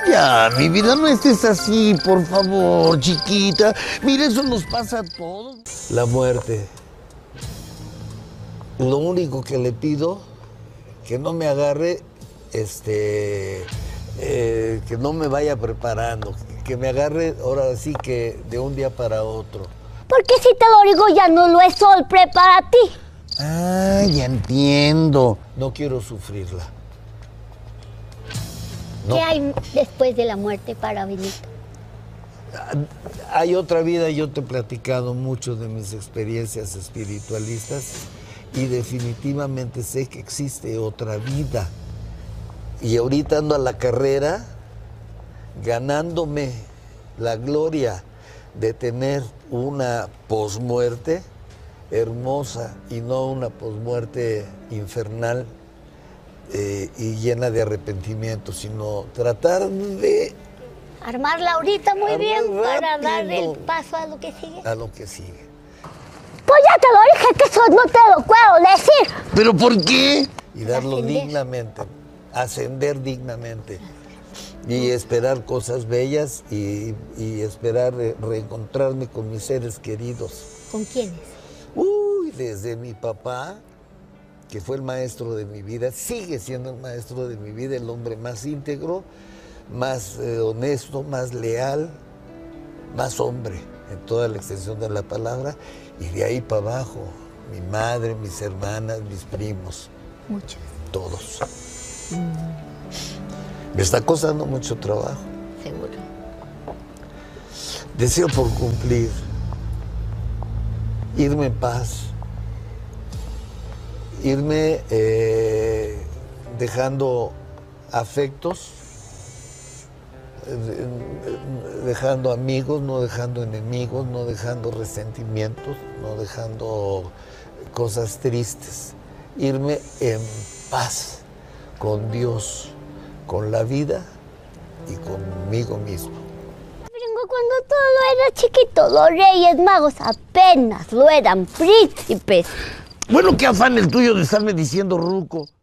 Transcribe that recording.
Ya, mi vida, no estés así, por favor, chiquita. Mira, eso nos pasa a todos. La muerte. Lo único que le pido, que no me agarre, que no me vaya preparando, que me agarre ahora sí que de un día para otro. Porque si te lo digo ya no lo es sorpresa para ti. Ah, ya entiendo. No quiero sufrirla. No. ¿Qué hay después de la muerte para Benito? Hay otra vida, yo te he platicado mucho de mis experiencias espiritualistas y definitivamente sé que existe otra vida. Y ahorita ando a la carrera ganándome la gloria de tener una posmuerte hermosa y no una posmuerte infernal y llena de arrepentimiento, sino tratar de Armarla ahorita muy bien rápido para dar el paso a lo que sigue. a lo que sigue. Pues ya te lo dije que eso no te lo puedo decir. ¿Pero por qué? Y darlo Ascender. dignamente, ascender dignamente y esperar cosas bellas y esperar reencontrarme con mis seres queridos. ¿Con quiénes? Uy, desde mi papá, que fue el maestro de mi vida, sigue siendo el maestro de mi vida, el hombre más íntegro, más honesto, más leal, más hombre en toda la extensión de la palabra, y de ahí para abajo, mi madre, mis hermanas, mis primos. Muchos. Todos. Me está costando mucho trabajo. Seguro. Deseo por cumplir, irme en paz, irme dejando afectos, dejando amigos, no dejando enemigos, no dejando resentimientos, no dejando cosas tristes. Irme en paz con Dios, con la vida y conmigo mismo. Cuando todo era chiquito, los Reyes Magos apenas lo eran príncipes. Bueno, qué afán el tuyo de estarme diciendo ruco.